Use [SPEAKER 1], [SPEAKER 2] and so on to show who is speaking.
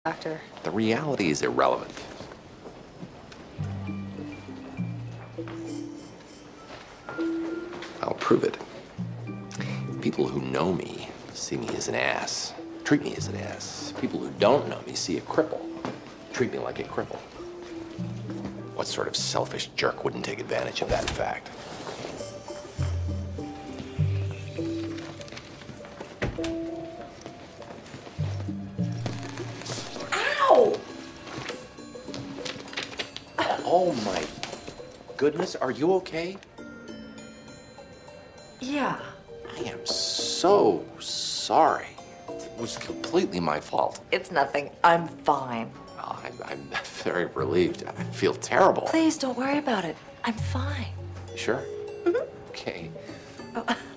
[SPEAKER 1] Doctor.
[SPEAKER 2] The reality is irrelevant. I'll prove it. People who know me see me as an ass, treat me as an ass. People who don't know me see a cripple, treat me like a cripple. What sort of selfish jerk wouldn't take advantage of that fact?
[SPEAKER 1] Ow!
[SPEAKER 2] Oh my goodness, are you okay?
[SPEAKER 1] Yeah.
[SPEAKER 2] I am so sorry. It was completely my fault.
[SPEAKER 1] It's nothing. I'm fine.
[SPEAKER 2] Oh, I'm very relieved. I feel terrible.
[SPEAKER 1] Please don't worry about it. I'm fine.
[SPEAKER 2] Sure?
[SPEAKER 1] Mm-hmm.
[SPEAKER 2] Okay.
[SPEAKER 1] Oh.